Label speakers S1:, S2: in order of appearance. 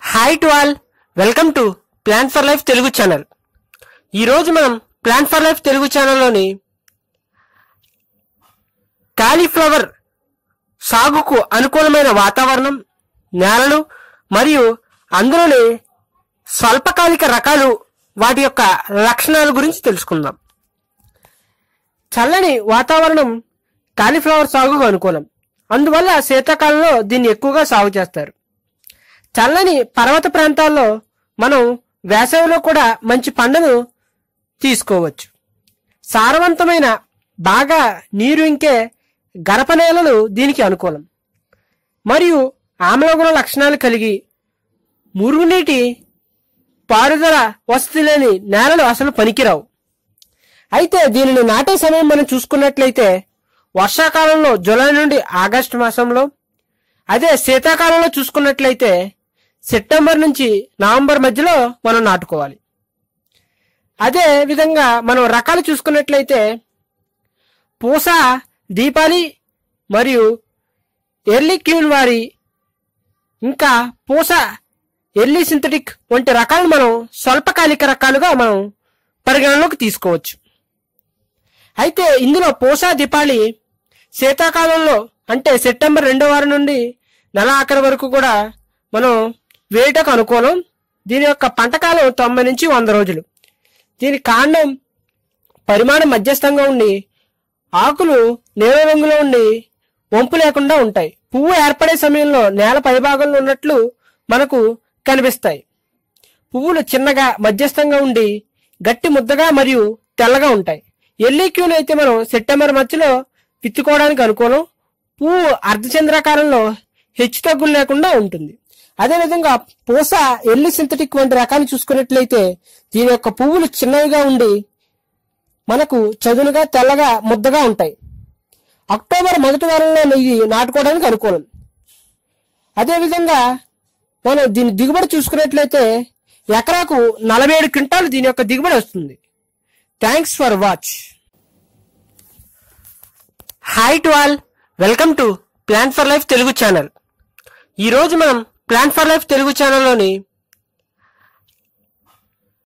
S1: Hi to all, welcome to Plant for Life Telugu channel. ఈరోజు మనం Plant for Life Telugu ఛానల్లోని cauliflower సాగుకు అనుకూలమైన వాతావరణం, నేలలు మరియు అందులోని స్వల్పకాలిక రకాలు, వాటి యొక్క లక్షణాల గురించి తెలుసుకుందాం. చల్లని వాతావరణం కాలీఫ్లవర్ సాగుకు అనుకూలం. అందువల్ల శీతాకాలంలో దీన్ని ఎక్కువగా సాగు చేస్తారు. చల్లని పర్వత ప్రాంతాల్లో మనం వేసవిలో కూడా మంచి పంటను తీసుకోవచ్చు. సారవంతమైన బాగా నీరు ఇంకే గరప నేలలు దీనికి అనుకూలం మరియు ఆమ్లగుణ లక్షణాలు కలిగి మురుగునీటి పారుదల వసతి లేని నేలలు అసలు పనికిరావు. అయితే దీనిని నాటే సమయం మనం చూసుకున్నట్లయితే వర్షాకాలంలో జూలై నుండి ఆగస్టు మాసంలో, అదే శీతాకాలంలో చూసుకున్నట్లయితే సెప్టెంబర్ నుంచి నవంబర్ మధ్యలో మనం నాటుకోవాలి. అదే విధంగా మనం రకాలు చూసుకున్నట్లయితే పూసా దీపాలి మరియు ఎర్లీ క్యూన్ వారి ఇంకా పూసా ఎర్లీ సింథటిక్ వంటి రకాలను మనం స్వల్పకాలిక రకాలుగా మనం పరిగణలోకి తీసుకోవచ్చు. అయితే ఇందులో పూసా దీపాలి శీతాకాలంలో అంటే సెప్టెంబర్ 2వ వారం నుండి నెల ఆఖరి వరకు కూడా మనం వేయటకు అనుకూలం. దీని యొక్క పంటకాలం 90 నుంచి 100 రోజులు. దీని కాండం పరిమాణం మధ్యస్థంగా ఉండి ఆకులు నీలం రంగులో ఉండి వంపు లేకుండా ఉంటాయి. పువ్వు ఏర్పడే సమయంలో నేల పైభాగంలో ఉన్నట్లు మనకు కనిపిస్తాయి. పువ్వులు చిన్నగా మధ్యస్థంగా ఉండి గట్టి ముద్దగా మరియు తెల్లగా ఉంటాయి. ఎర్లీ క్యూన్ అయితే మనం సెప్టెంబర్ మధ్యలో విత్తుకోవడానికి అనుకూలం. పువ్వు అర్ధచంద్రాకారంలో హెచ్చు తగ్గులు లేకుండా ఉంటుంది. అదేవిధంగా పూసా ఎర్లీ సింథటిక్ వంటి రకాన్ని చూసుకున్నట్లయితే దీని యొక్క పువ్వులు చిన్నవిగా ఉండి మనకు చదునుగా తెల్లగా ముద్దగా ఉంటాయి. అక్టోబర్ మొదటి వారంలో ఇది నాటుకోవడానికి అనుకూలం. అదేవిధంగా మనం దీని దిగుబడి చూసుకున్నట్లయితే ఎకరాకు 47 క్వింటాలు దీని యొక్క దిగుబడి వస్తుంది. Thanks for watch. Hi to all, welcome to Plant for Life Telugu channel. ఈరోజు మనం ప్లాంట్ ఫర్ లైఫ్ తెలుగు ఛానల్లోని